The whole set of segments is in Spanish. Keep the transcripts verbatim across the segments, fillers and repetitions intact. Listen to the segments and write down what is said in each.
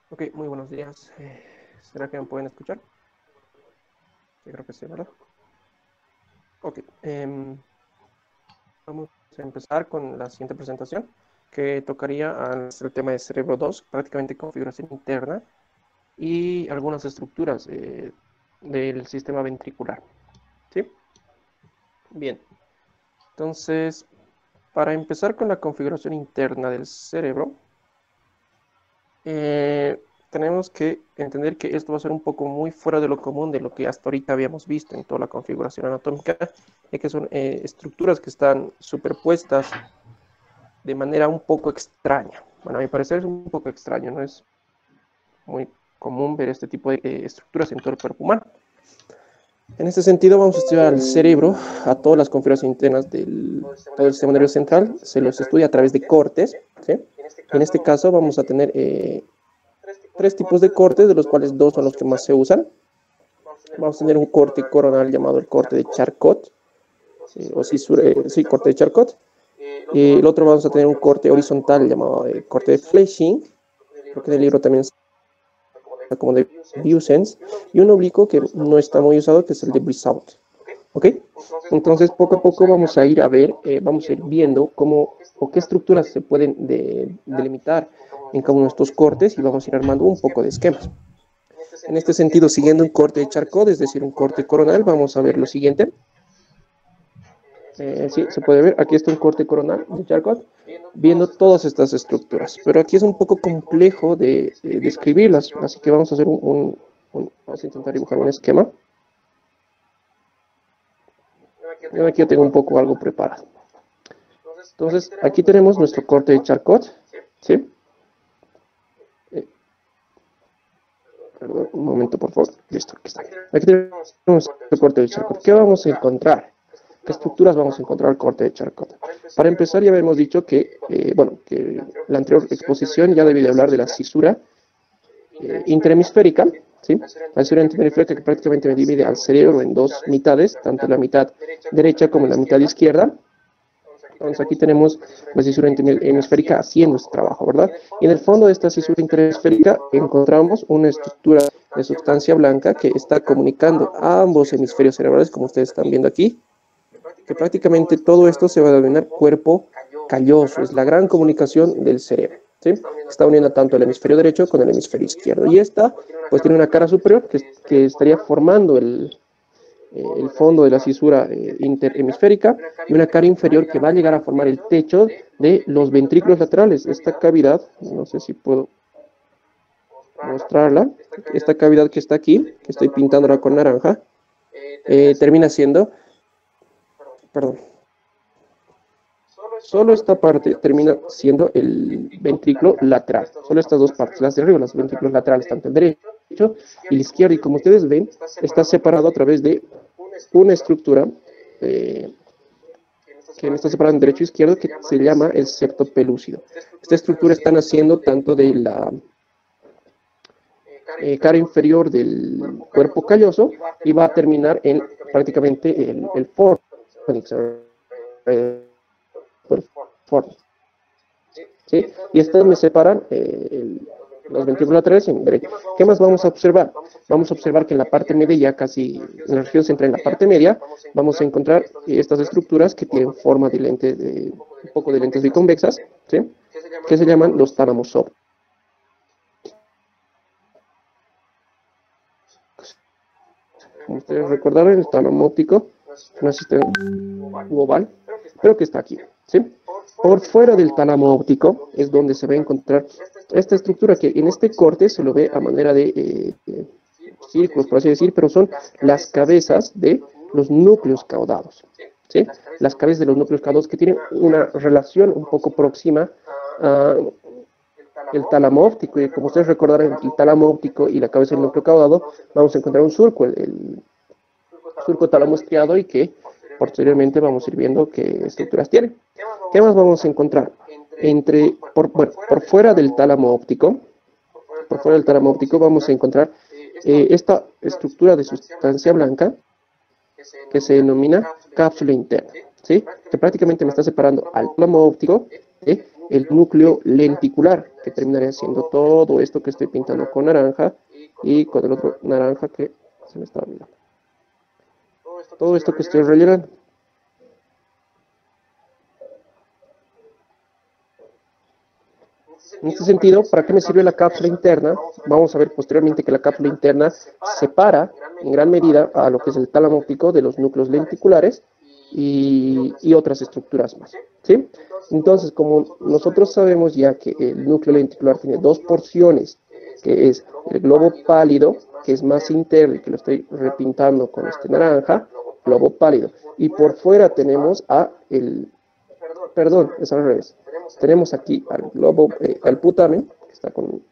Ok, muy buenos días. Eh, ¿será que me pueden escuchar? Yo creo que sí, ¿verdad? Ok, em, vamos a empezar con la siguiente presentación, que tocaría al- el tema de Cerebro dos, prácticamente configuración interna y algunas estructuras eh, del sistema ventricular. ¿Sí? Bien, entonces, para empezar con la configuración interna del cerebro, eh, tenemos que entender que esto va a ser un poco muy fuera de lo común de lo que hasta ahorita habíamos visto en toda la configuración anatómica, ya que son eh, estructuras que están superpuestas de manera un poco extraña. Bueno, a mi parecer es un poco extraño, no es muy común ver este tipo de eh, estructuras en todo el cuerpo humano. En este sentido, vamos a estudiar al cerebro, a todas las configuraciones internas del todo el sistema nervioso central, se los estudia a través de cortes, ¿sí? En este caso vamos a tener eh, tres tipos de cortes, de los cuales dos son los que más se usan. Vamos a tener un corte coronal llamado el corte de Charcot, eh, o cisura, eh, sí, corte de Charcot. Eh, el otro vamos a tener un corte horizontal llamado eh, corte de Fleischmann, creo que en el libro también está como de Vieussens, y un oblicuo que no está muy usado, que es el de Brissault. ¿Ok? Entonces, poco a poco vamos a ir a ver, eh, vamos a ir viendo cómo o qué estructuras se pueden de, delimitar en cada uno de estos cortes y vamos a ir armando un poco de esquemas. En este sentido, siguiendo un corte de Charcot, es decir, un corte coronal, vamos a ver lo siguiente. Eh, sí, se puede ver, aquí está un corte coronal de Charcot, viendo todas estas estructuras. Pero aquí es un poco complejo de, de describirlas, así que vamos a hacer un, un, un, vamos a intentar dibujar un esquema. Y aquí yo tengo un poco algo preparado. Entonces, aquí tenemos nuestro corte de Charcot, ¿sí? Eh, perdón, un momento, por favor. Listo, aquí está. Aquí tenemos nuestro corte de Charcot. ¿Qué vamos a encontrar? ¿Qué estructuras vamos a encontrar al corte de Charcot? Para empezar, ya habíamos dicho que, eh, bueno, que la anterior exposición ya debí de hablar de la cisura eh, interhemisférica, ¿sí? La cisura interhemisférica que prácticamente me divide al cerebro en dos mitades, tanto la mitad derecha como la mitad izquierda. Entonces aquí tenemos la cisura interhemisférica haciendo este trabajo, ¿verdad? Y en el fondo de esta cisura interhemisférica encontramos una estructura de sustancia blanca que está comunicando a ambos hemisferios cerebrales, como ustedes están viendo aquí, que prácticamente todo esto se va a denominar cuerpo calloso, es la gran comunicación del cerebro, ¿sí? Está uniendo tanto el hemisferio derecho con el hemisferio izquierdo. Y esta, pues tiene una cara superior que, que estaría formando el, eh, el fondo de la cisura eh, interhemisférica y una cara inferior que va a llegar a formar el techo de los ventrículos laterales. Esta cavidad, no sé si puedo mostrarla, esta cavidad que está aquí, que estoy pintándola con naranja, eh, termina siendo, perdón, solo esta parte termina siendo el ventrículo lateral, solo estas dos partes, las de arriba, los ventrículos laterales, tanto el derecho y el izquierdo, y como ustedes ven, está separado a través de una estructura eh, que está separada en derecho e izquierdo, que se llama el septo pelúcido. Esta estructura está naciendo tanto de la eh, cara inferior del cuerpo calloso y va a terminar en prácticamente el, el fornix, el fornix. ¿Sí? Y estas me separan eh, el, los ventrículos laterales en derecho. ¿Qué más vamos a observar? Vamos a observar que en la parte media, ya casi en la región central, en la parte media, vamos a encontrar estas estructuras que tienen forma de lentes, de, un poco de lentes biconvexas, ¿sí? Que se llaman los tálamos ópticos. Como ustedes recordarán, el tálamo óptico es un sistema oval, pero que está aquí, ¿sí? Por fuera del tálamo óptico es donde se va a encontrar esta estructura que en este corte se lo ve a manera de eh, eh, círculos, por así decir, pero son las cabezas de los núcleos caudados, ¿sí? Las cabezas de los núcleos caudados que tienen una relación un poco próxima a el tálamo óptico, y como ustedes recordarán, el tálamo óptico y la cabeza del núcleo caudado, vamos a encontrar un surco, el, el surco tálamo estriado, y que posteriormente vamos a ir viendo qué estructuras tiene. ¿Qué más vamos a encontrar? Entre, por, bueno, por fuera del tálamo óptico, por fuera del tálamo óptico vamos a encontrar eh, esta estructura de sustancia blanca que se denomina cápsula interna, ¿sí? Que prácticamente me está separando al tálamo óptico de el núcleo lenticular, que terminaría siendo todo esto que estoy pintando con naranja y con el otro naranja que se me está olvidando. Todo esto que estoy rellenando. En este sentido, ¿para qué me sirve la cápsula interna? Vamos a ver posteriormente que la cápsula interna separa en gran medida a lo que es el tálamo óptico de los núcleos lenticulares y, y otras estructuras más, ¿sí? Entonces, como nosotros sabemos ya que el núcleo lenticular tiene dos porciones, que es el globo pálido, que es más interno y que lo estoy repintando con este naranja, globo pálido, y por fuera tenemos a el, perdón, es al revés, tenemos aquí al globo, eh, al putamen, que está con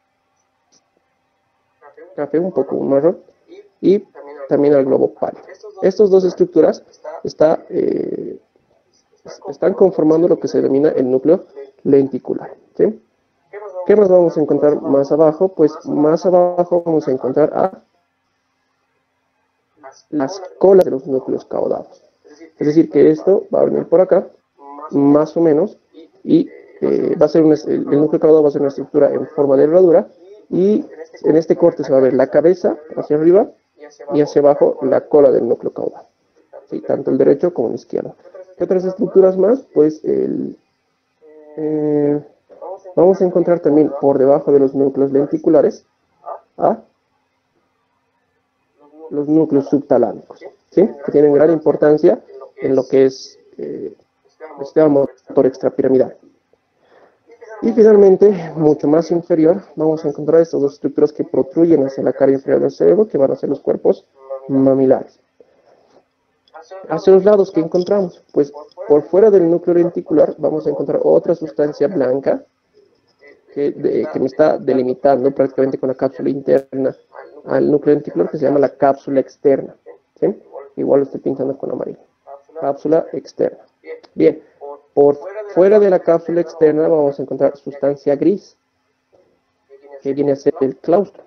café, un poco marrón, y también al globo pálido. Estas dos estructuras está, eh, están conformando lo que se denomina el núcleo lenticular, ¿sí? ¿Qué más vamos a encontrar más abajo? Pues más abajo vamos a encontrar a las colas de los núcleos caudados. Es decir, que esto va a venir por acá, más o menos, y eh, va a ser un, el, el núcleo caudado va a ser una estructura en forma de herradura, y en este corte se va a ver la cabeza hacia arriba y hacia abajo la cola del núcleo caudado, ¿sí? Tanto el derecho como el izquierdo. ¿Qué otras estructuras más? Pues el, eh, vamos a encontrar también por debajo de los núcleos lenticulares a los núcleos subtalámicos, ¿sí? Que tienen gran importancia en lo que es eh, el sistema motor extrapiramidal. Y finalmente, mucho más inferior, vamos a encontrar estas dos estructuras que protruyen hacia la cara inferior del cerebro, que van a ser los cuerpos mamilares. Hacia los lados, ¿qué encontramos? Pues por fuera del núcleo lenticular vamos a encontrar otra sustancia blanca que, de, que me está delimitando prácticamente con la cápsula interna al núcleo lenticular, que se llama la cápsula externa, ¿sí? Igual lo estoy pintando con amarillo. Cápsula externa. Bien, por fuera de la cápsula externa vamos a encontrar sustancia gris, que viene a ser el claustro.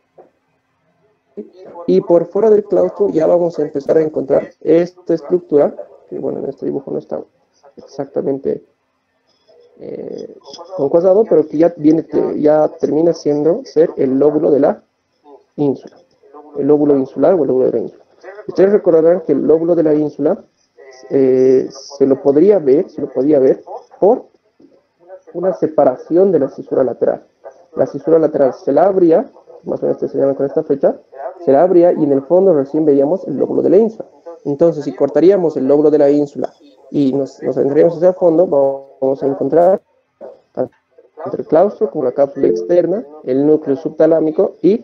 Y por fuera del claustro ya vamos a empezar a encontrar esta estructura, que bueno, en este dibujo no está exactamente eh, concuadrado, pero que ya, viene, ya termina siendo ser el lóbulo de la ínsula, el lóbulo insular o el lóbulo de la ínsula. Ustedes recordarán que el lóbulo de la ínsula eh, se lo podría ver, se lo podía ver por una separación de la cisura lateral. La cisura lateral se la abría, más o menos se señala con esta flecha, se la abría y en el fondo recién veíamos el lóbulo de la ínsula. Entonces, si cortaríamos el lóbulo de la ínsula y nos, nos vendríamos hacia el fondo, vamos a encontrar entre el claustro como la cápsula externa, el núcleo subtalámico y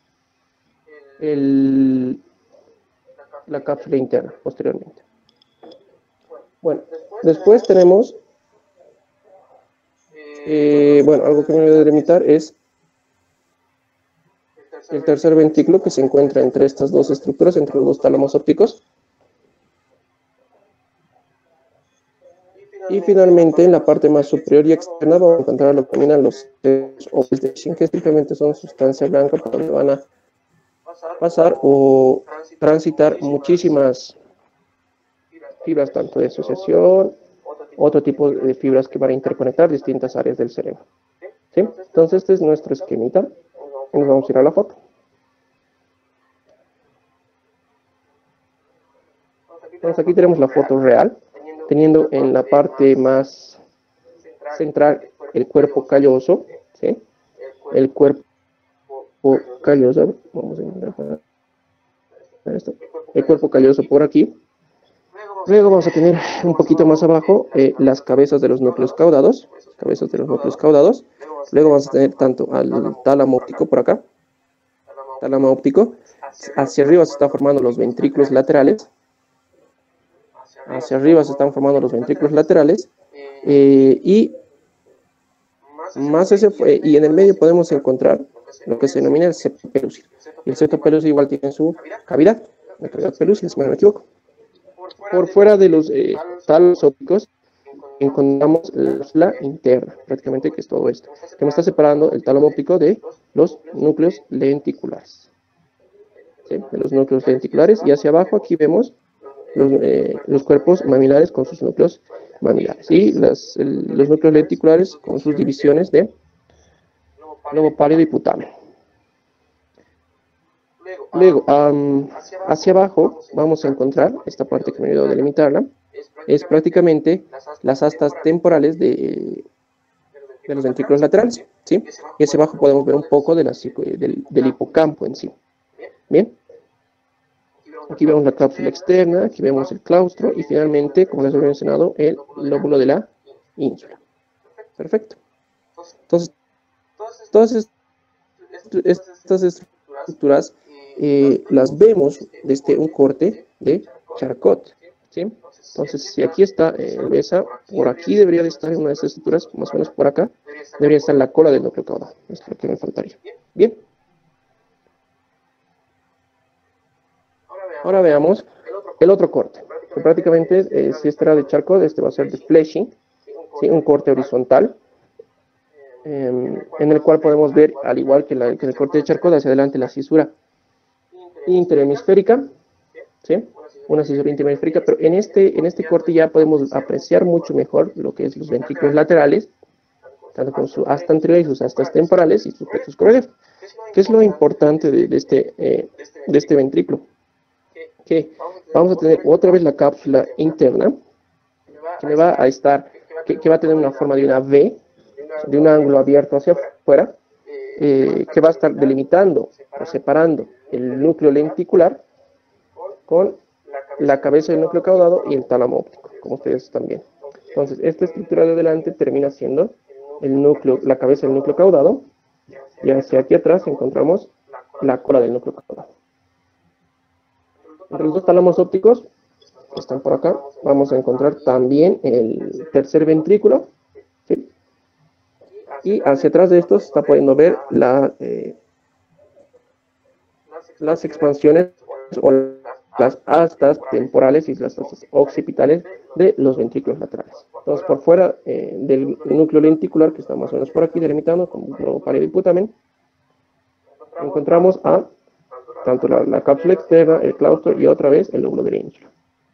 el, la cápsula interna posteriormente. Bueno, después tenemos, eh, bueno, algo que me voy a delimitar es el tercer ventrículo que se encuentra entre estas dos estructuras, entre los dos tálamos ópticos. Y finalmente, en la parte más superior y externa vamos a encontrar lo que denominan los ovals, que simplemente son sustancia blanca por donde van a pasar o transitar muchísimas fibras, tanto de asociación, otro tipo de fibras que van a interconectar distintas áreas del cerebro, ¿sí? Entonces, este es nuestro esquemita. Nos vamos a ir a la foto. Entonces, aquí tenemos la foto real, teniendo en la parte más central el cuerpo calloso, ¿sí? El cuerpo calloso, vamos a intentar esto, el cuerpo calloso por aquí. Luego vamos a tener un poquito más abajo eh, las cabezas de los núcleos caudados, cabezas de los núcleos caudados. Luego vamos a tener tanto al tálamo óptico por acá, tálamo óptico. Hacia arriba se están formando los ventrículos laterales. Hacia arriba se están formando los ventrículos laterales. Eh, y, más ese, eh, y en el medio podemos encontrar lo que se denomina el septo pelúceo. Y el septo pelúceo igual tiene su cavidad, la cavidad pelúcea, si no me equivoco. Por fuera de los eh, talos ópticos encontramos la cápsula interna, prácticamente, que es todo esto, que nos está separando el tálamo óptico de los núcleos lenticulares, ¿sí? De los núcleos lenticulares, y hacia abajo aquí vemos los, eh, los cuerpos mamilares con sus núcleos mamilares, y las, el, los núcleos lenticulares con sus divisiones de globo pálido y putamen. Luego, um, hacia abajo vamos a encontrar esta parte que me ayudó a delimitarla. Es prácticamente las astas temporales de, de los ventrículos laterales, ¿sí? Y hacia abajo podemos ver un poco de la, del, del hipocampo en sí. Bien. Aquí vemos la cápsula externa, aquí vemos el claustro y finalmente, como les había mencionado, el lóbulo de la ínsula. Perfecto. Entonces, todas estas estructuras eh, las vemos desde un corte de Charcot, ¿sí? Entonces, si aquí está eh, el BESA, por aquí debería de estar en una de estas estructuras, más o menos por acá, debería estar la cola del núcleo caudal. Esto es lo que me faltaría. Bien. Ahora veamos el otro corte. Que prácticamente, eh, si este era de Charcot, este va a ser de fleshing, ¿sí? Un corte horizontal, eh, en el cual podemos ver, al igual que, la, que el corte de Charcot, hacia adelante la cisura interhemisférica, ¿sí? Una cisura interhemisférica, pero en este, en este corte ya podemos apreciar mucho mejor lo que es los ventrículos laterales, tanto con su asta anterior y sus astas temporales y sus plexos corredor. ¿Qué es lo importante de, de, este, eh, de este ventrículo? Que vamos a tener otra vez la cápsula interna, que me va a estar, que, que va a tener una forma de una V, de un ángulo abierto hacia afuera, eh, que va a estar delimitando o separando el núcleo lenticular con la cabeza del núcleo caudado y el tálamo óptico, como ustedes están viendo. Entonces, esta estructura de adelante termina siendo el núcleo, la cabeza del núcleo caudado, y hacia aquí atrás encontramos la cola del núcleo caudado. Entre los dos tálamos ópticos, que están por acá, vamos a encontrar también el tercer ventrículo, ¿sí? Y hacia atrás de esto se está pudiendo ver la, eh, las expansiones o las astas temporales y las astas occipitales de los ventrículos laterales. Entonces, por fuera eh, del núcleo lenticular, que está más o menos por aquí delimitando, con un globo pálido y putamen, encontramos a tanto la, la cápsula externa, el claustro y otra vez el lóbulo de la ínsula.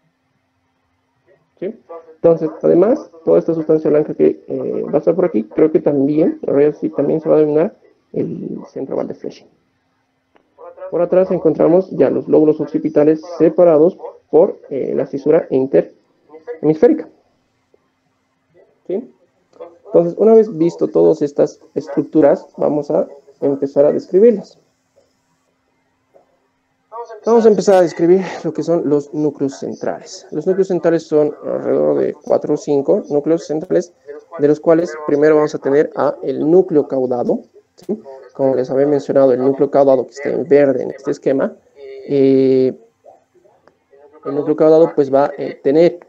¿Sí? Entonces, además, toda esta sustancia blanca que eh, va a estar por aquí, creo que también, en realidad sí, también se va a denominar el centro oval de fleshing. Por atrás encontramos ya los lóbulos occipitales separados por eh, la fisura interhemisférica. ¿Sí? Entonces, una vez visto todas estas estructuras, vamos a empezar a describirlas. Vamos a empezar a describir lo que son los núcleos centrales. Los núcleos centrales son alrededor de cuatro o cinco núcleos centrales, de los cuales primero vamos a tener a el núcleo caudado, ¿sí? Como les había mencionado, el núcleo caudado que está en verde en este esquema, eh, el núcleo caudado pues va a eh, tener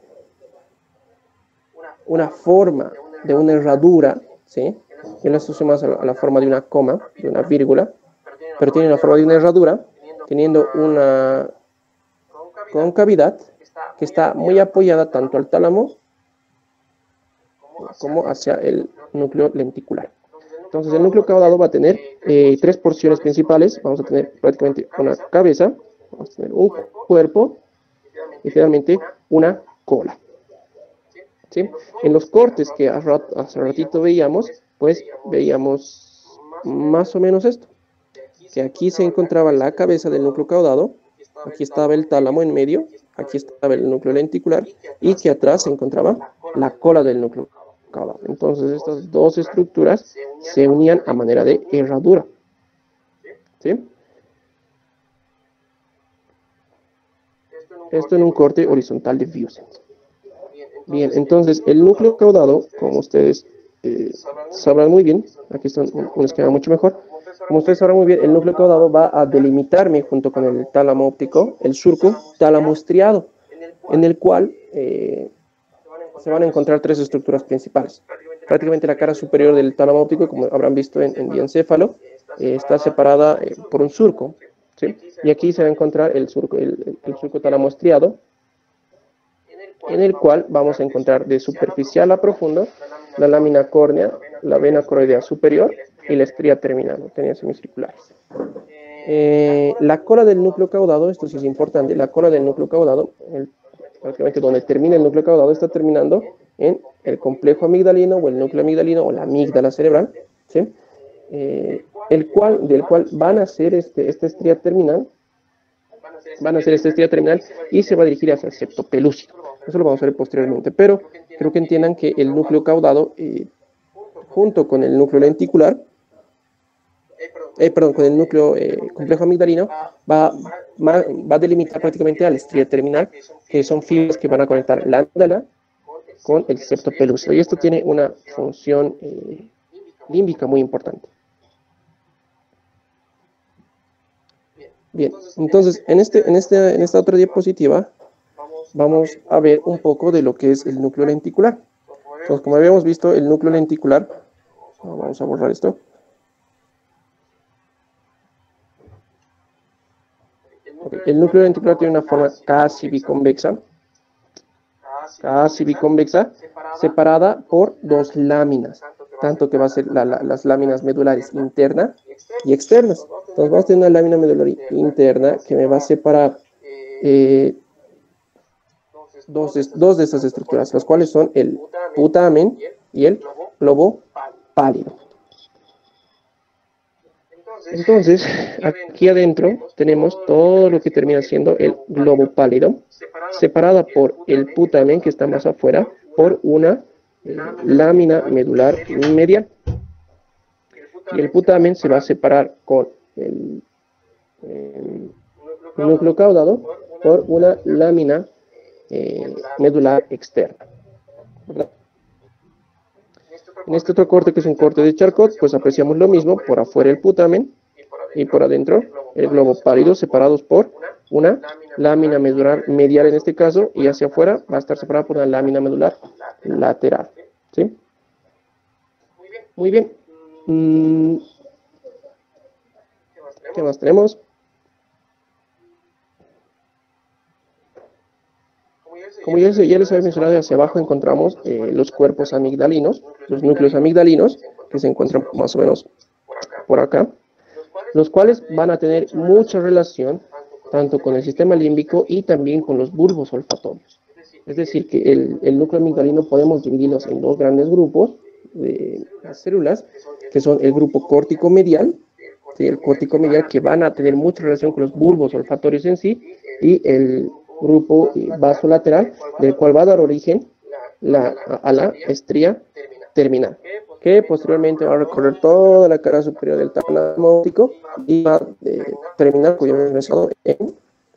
una forma de una herradura, ¿sí? Yo la asocio más a la, a la forma de una coma, de una vírgula, pero tiene la forma de una herradura, teniendo una concavidad que está muy apoyada tanto al tálamo como hacia el núcleo lenticular. Entonces el núcleo caudado va a tener eh, tres porciones principales. Vamos a tener prácticamente una cabeza, vamos a tener un cuerpo y finalmente una cola. ¿Sí? En los cortes que hace ratito veíamos, pues veíamos más o menos esto. Que aquí se encontraba la cabeza del núcleo caudado, aquí estaba el tálamo en medio, aquí estaba el núcleo lenticular y que atrás se encontraba la cola del núcleo caudado. Entonces estas dos estructuras se unían a manera de herradura. ¿Sí? Esto en un corte horizontal de Vieussens. Bien, entonces el núcleo caudado, como ustedes eh, sabrán muy bien, aquí está un, un esquema mucho mejor. Como ustedes sabrán muy bien, el núcleo caudado va a delimitarme junto con el tálamo óptico, el surco tálamo estriado, en el cual eh, se van a encontrar tres estructuras principales. Prácticamente la cara superior del tálamo óptico, como habrán visto en, en diencéfalo, eh, está separada eh, por un surco, ¿sí? Y aquí se va a encontrar el surco, el, el surco tálamo estriado, en el cual vamos a encontrar de superficial a profundo la lámina córnea, la vena coroidea superior y la estría terminal, tenían semicirculares. Eh, la cola del núcleo caudado, esto sí es importante, la cola del núcleo caudado, el, prácticamente donde termina el núcleo caudado, está terminando en el complejo amigdalino o el núcleo amigdalino o la amígdala cerebral, ¿sí? eh, el cual, del cual van a hacer este, esta estría terminal, van a hacer esta estría terminal y se va a dirigir hacia el septo pelúcido. Eso lo vamos a ver posteriormente, pero creo que entiendan que el núcleo caudado, eh, junto con el núcleo lenticular, eh, perdón, con el núcleo eh, complejo amigdalino, va, va, va a delimitar prácticamente a la estría terminal, que son fibras que van a conectar la amígdala con el septo pelúcido. Y esto tiene una función eh, límbica muy importante. Bien, entonces en, este, en, este, en esta otra diapositiva vamos a ver un poco de lo que es el núcleo lenticular. Entonces, como habíamos visto, el núcleo lenticular, vamos a borrar esto. Okay, el núcleo lenticular tiene una forma casi biconvexa, casi biconvexa, separada por dos láminas, tanto que va a ser la, la, las láminas medulares interna y externas. Entonces vamos a tener una lámina medular interna que me va a separar eh, dos, de, dos de estas estructuras, las cuales son el putamen y el globo pálido. Entonces, aquí adentro tenemos todo lo que termina siendo el globo pálido, separada por el putamen, que está más afuera, por una eh, lámina medular medial. Y el putamen se va a separar con el, el núcleo caudado por una lámina eh, medular externa, ¿verdad? En este otro corte, que es un corte de Charcot, pues apreciamos lo mismo: por afuera el putamen y por adentro el globo pálido, separados por una lámina medular medial en este caso, y hacia afuera va a estar separada por una lámina medular lateral, ¿sí? Muy bien. Mm, ¿Qué más tenemos? Como ya les, ya les había mencionado, hacia abajo encontramos eh, los cuerpos amigdalinos, los núcleos amigdalinos, que se encuentran más o menos por acá, los cuales van a tener mucha relación tanto con el sistema límbico y también con los bulbos olfatorios. Es decir, que el, el núcleo amigdalino podemos dividirlos en dos grandes grupos de las células, que son el grupo córtico medial, ¿sí? El córtico medial, que van a tener mucha relación con los bulbos olfatorios en sí, y el grupo vasolateral, del cual va a dar origen la, a, a la estría terminal, que posteriormente va a recorrer toda la cara superior del tálamo óptico y va a eh, terminar, como ya hemos mencionado, en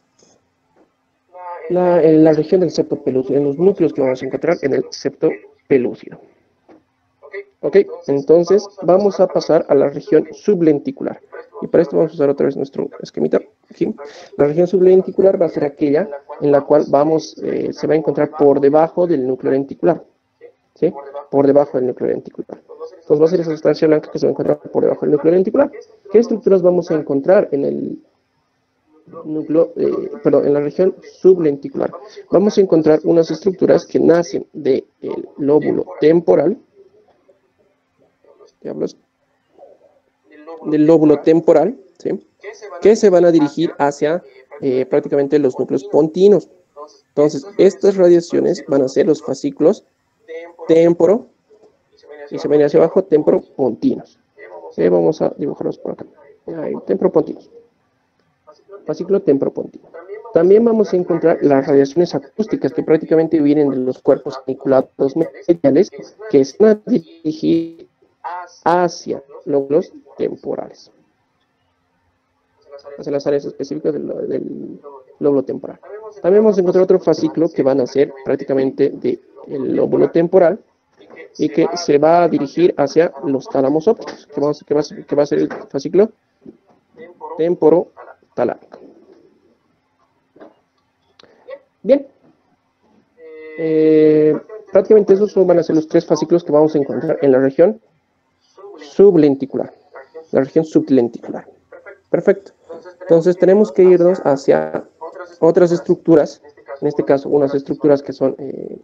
la, en la región del septo pelúcido, en los núcleos que vamos a encontrar en el septo pelúcido. Ok, entonces vamos a pasar a la región sublenticular. Y para esto vamos a usar otra vez nuestro esquemita. Aquí. La región sublenticular va a ser aquella en la cual vamos, eh, se va a encontrar por debajo del núcleo lenticular. ¿Sí? Por debajo del núcleo lenticular. Entonces va a ser esa sustancia blanca que se va a encontrar por debajo del núcleo lenticular. ¿Qué estructuras vamos a encontrar en el núcleo, eh, perdón, en la región sublenticular? Vamos a encontrar unas estructuras que nacen del lóbulo temporal, diablos, del lóbulo temporal, ¿sí? Que se van a dirigir hacia eh, prácticamente los núcleos pontinos. Entonces, estas radiaciones van a ser los fascículos temporo, y se ven hacia abajo, temporopontinos. ¿Sí? Vamos a dibujarlos por acá. Ahí, temporopontinos. Fascículo temporopontino. También vamos a encontrar las radiaciones acústicas, que prácticamente vienen de los cuerpos aniculados mediales, que se van a dirigir hacia lóbulos temporales, hacia las áreas específicas del, del lóbulo temporal. También vamos a encontrar otro fascículo que van a ser prácticamente del lóbulo temporal y que se va a dirigir hacia los tálamos ópticos, que, vamos, que, va, que va a ser el fascículo temporotalámico. Bien. Eh, prácticamente esos van a ser los tres fascículos que vamos a encontrar en la región sublenticular, la región sublenticular. Perfecto. Entonces tenemos que irnos hacia otras estructuras, en este caso unas estructuras que son eh,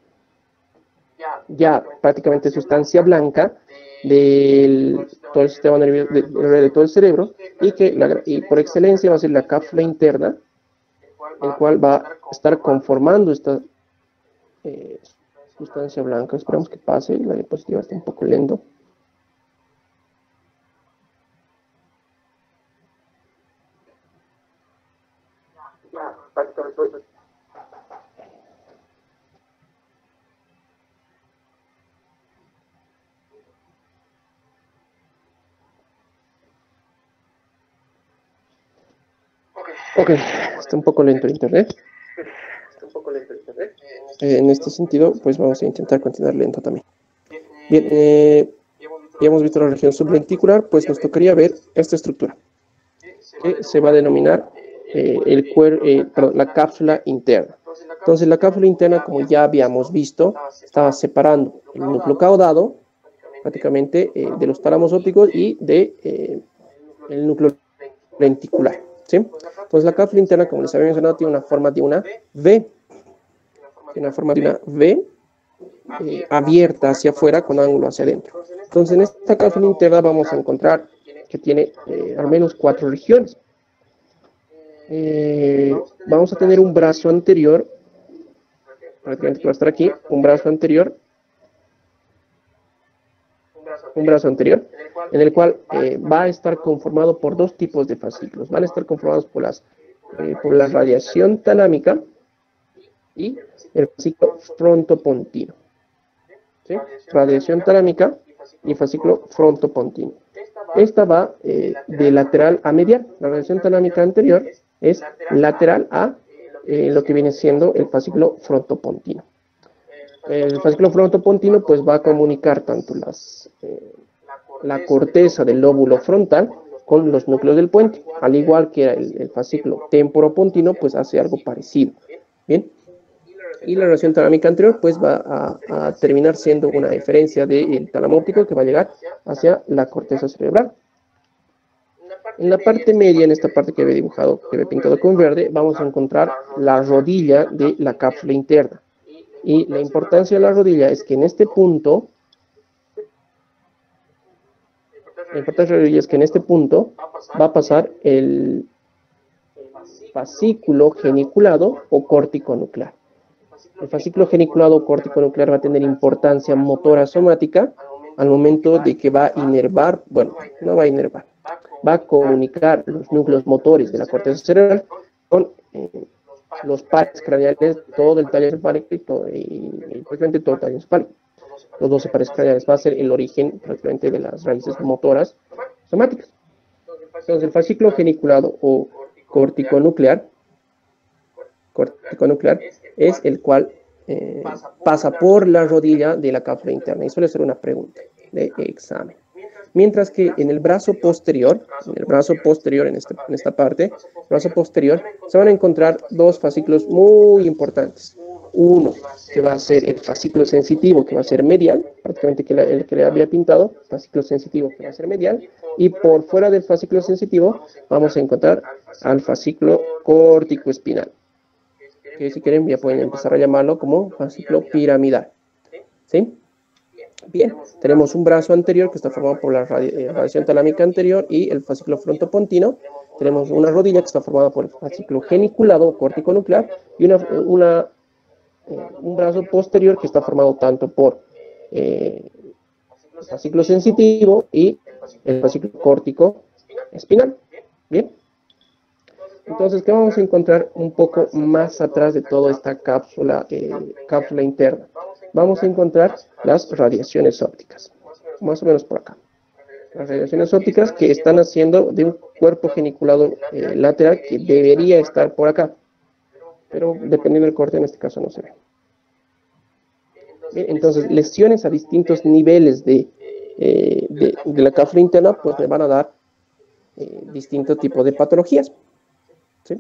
ya prácticamente sustancia blanca del todo el sistema nervioso, de, de todo el cerebro, y que la, y por excelencia va a ser la cápsula interna, el cual va a estar conformando esta eh, sustancia blanca. Esperamos que pase, la diapositiva está un poco lento. Ok, está un poco lento el internet. Eh, en este sentido, pues vamos a intentar continuar lento también. Bien, eh, ya hemos visto la región sublenticular, pues nos tocaría ver esta estructura, que se va a denominar eh, el cuer eh, perdón, la cápsula interna. Entonces, la cápsula interna, como ya habíamos visto, estaba separando el núcleo caudado, prácticamente, eh, de los tálamos ópticos y de eh, el núcleo lenticular, ¿sí? Entonces, la cápsula interna, como les había mencionado, tiene una forma de una V, tiene una forma de una V eh, abierta hacia afuera con ángulo hacia adentro. Entonces, en esta cápsula interna vamos a encontrar que tiene eh, al menos cuatro regiones. Eh, vamos a tener un brazo anterior, prácticamente que va a estar aquí, un brazo anterior, un brazo anterior, en el cual eh, va a estar conformado por dos tipos de fascículos. Van a estar conformados por, las, eh, por la radiación talámica y el fascículo frontopontino. ¿Sí? Radiación talámica y fascículo frontopontino. Esta va eh, de lateral a medial. La radiación talámica anterior es lateral a eh, lo que viene siendo el fascículo frontopontino. El fascículo frontopontino pues va a comunicar tanto las, eh, la corteza del lóbulo frontal con los núcleos del puente, al igual que el, el fascículo temporopontino pues hace algo parecido. Bien, y la radiación talámica anterior pues va a, a terminar siendo una diferencia del tálamo óptico que va a llegar hacia la corteza cerebral. En la parte media, en esta parte que he dibujado, que he pintado con verde, vamos a encontrar la rodilla de la cápsula interna. Y la importancia de la rodilla es que en este punto, la importancia de la rodilla es que en este punto va a pasar el fascículo geniculado o córtico nuclear. El fascículo geniculado o córtico nuclear va a tener importancia motora somática al momento de que va a inervar, bueno, no va a inervar, va a comunicar los núcleos motores de la corteza cerebral con eh, los pares craneales, todo el tallo encefálico y, todo, y, y prácticamente todo el tallo encefálico. Los doce pares craneales va a ser el origen prácticamente de las raíces motoras somáticas. Entonces, el fascículo geniculado o corticonuclear, corticonuclear es el cual eh, pasa por la rodilla de la cápsula interna y suele ser una pregunta de examen. Mientras que en el brazo posterior, en el brazo posterior, en, este, en esta parte, el brazo posterior, se van a encontrar dos fascículos muy importantes. Uno que va a ser el fascículo sensitivo, que va a ser medial, prácticamente que la, el que le había pintado, fascículo sensitivo que va a ser medial, y por fuera del fascículo sensitivo vamos a encontrar al fascículo córtico-espinal, que si quieren ya pueden empezar a llamarlo como fascículo piramidal. ¿Sí? Bien, tenemos un brazo anterior que está formado por la radiación talámica anterior y el fascículo frontopontino. Tenemos una rodilla que está formada por el fascículo geniculado o córtico-nuclear y una, una, eh, un brazo posterior que está formado tanto por eh, el fascículo sensitivo y el fascículo córtico-espinal. Bien. Entonces, ¿qué vamos a encontrar un poco más atrás de toda esta cápsula, eh, cápsula interna? Vamos a encontrar las radiaciones ópticas, más o menos por acá. Las radiaciones ópticas que están haciendo de un cuerpo geniculado eh, lateral que debería estar por acá, pero dependiendo del corte, en este caso no se ve. Bien, entonces, lesiones a distintos niveles de, eh, de, de la cápsula interna, pues me van a dar eh, distintos tipos de patologías. ¿Sí?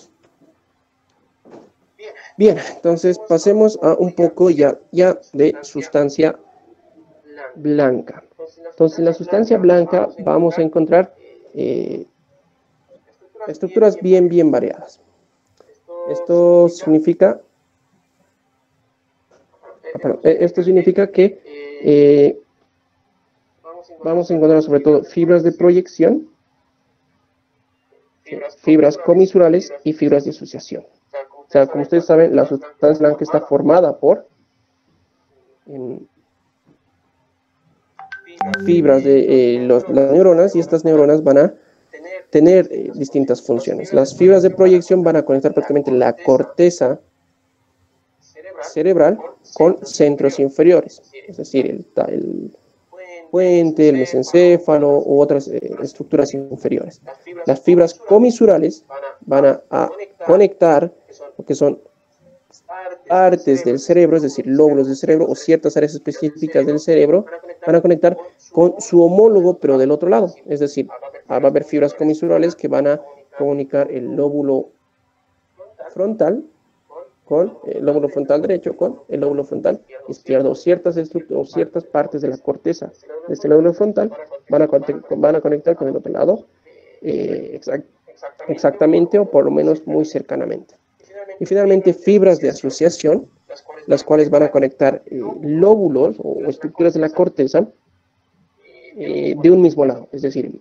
Bien, entonces pasemos a un poco ya, ya de sustancia blanca. Entonces, en la sustancia blanca vamos a encontrar eh, estructuras bien, bien variadas. Esto significa, perdón, esto significa que eh, vamos a encontrar sobre todo fibras de proyección, fibras comisurales y fibras de asociación. O sea, como ustedes saben, la sustancia blanca está formada por en, fibras de eh, los, las neuronas, y estas neuronas van a tener eh, distintas funciones. Las fibras de proyección van a conectar prácticamente la corteza cerebral con centros inferiores, es decir, el, el puente, el mesencéfalo u otras eh, estructuras inferiores. Las fibras comisurales van a, a conectar lo que son partes del cerebro, es decir, lóbulos del cerebro o ciertas áreas específicas del cerebro, van a conectar con su homólogo, pero del otro lado. Es decir, va a haber fibras comisurales que van a comunicar el lóbulo frontal con el lóbulo frontal derecho con el lóbulo frontal izquierdo, o ciertas estructuras o ciertas partes de la corteza de este lóbulo frontal van a, van a conectar con el otro lado eh, exact, exactamente o por lo menos muy cercanamente. Y finalmente fibras de asociación, las cuales van a conectar eh, lóbulos o estructuras de la corteza eh, de un mismo lado, es decir,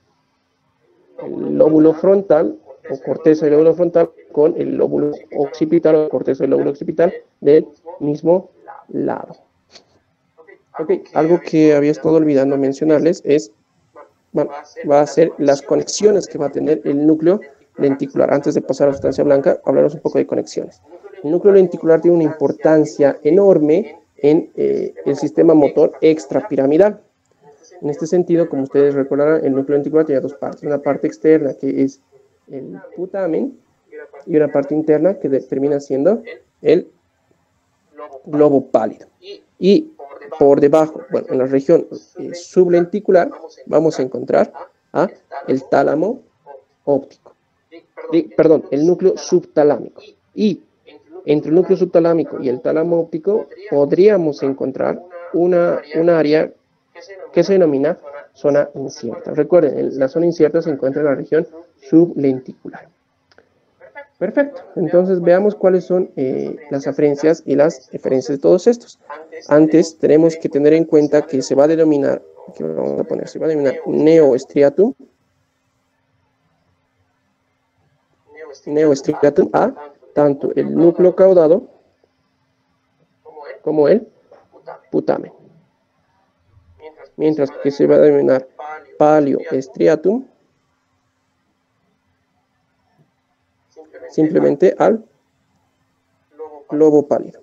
el lóbulo frontal o corteza del lóbulo frontal con el lóbulo occipital o corteza del lóbulo occipital del mismo lado. Ok, algo que había estado olvidando mencionarles es, bueno, va a ser las conexiones que va a tener el núcleo lenticular. Antes de pasar a la sustancia blanca, hablaremos un poco de conexiones. El núcleo lenticular tiene una importancia enorme en eh, el sistema motor extrapiramidal. En este sentido, como ustedes recordarán, el núcleo lenticular tiene dos partes. Una parte externa que es el putamen y una parte interna que termina siendo el globo pálido. Y por debajo, bueno, en la región eh, sublenticular vamos a encontrar a el tálamo óptico. De, perdón, el núcleo subtalámico. Y entre el núcleo subtalámico y el tálamo óptico podríamos encontrar una, una área que se denomina zona incierta. Recuerden, la zona incierta se encuentra en la región sublenticular. Perfecto. Entonces veamos cuáles son eh, las aferencias y las eferencias de todos estos. Antes tenemos que tener en cuenta que se va a denominar, que vamos a poner, se va a denominar neostriatum, neostriatum a tanto el núcleo caudado como el putamen. Mientras que se va a denominar paleostriatum simplemente al globo pálido.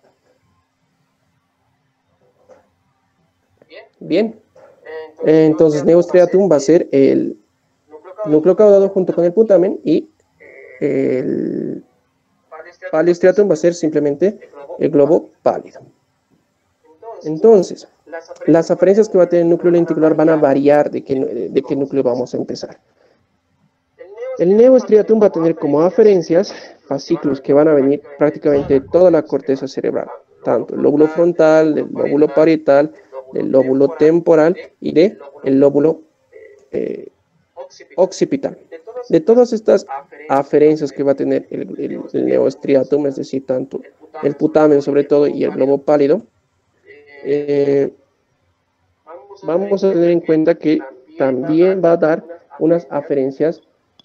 Bien, entonces neostriatum va a ser el núcleo caudado junto con el putamen y el paleostriatum va a ser simplemente el globo pálido. Entonces, las aferencias que va a tener el núcleo lenticular van a variar de qué, de qué núcleo vamos a empezar. El neostriatum va a tener como aferencias fascículos que van a venir prácticamente de toda la corteza cerebral, tanto el lóbulo frontal, del lóbulo parietal, del lóbulo temporal y del lóbulo eh, occipital. De todas estas aferencias que va a tener el, el, el neostriatum, es decir, tanto el putamen sobre todo y el globo pálido, eh, vamos a tener en cuenta que también va a dar unas aferencias